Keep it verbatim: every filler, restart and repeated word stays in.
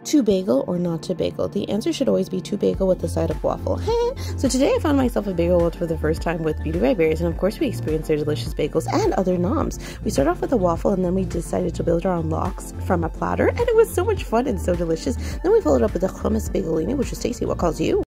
To bagel or not to bagel? The answer should always be to bagel with a side of waffle. So today I found myself a bagel world for the first time with Beauty by Berries, and of course we experienced their delicious bagels and other noms. We started off with a waffle and then we decided to build our own lox from a platter, and it was so much fun and so delicious. Then we followed up with a hummus bagellini, which was tasty. What calls you?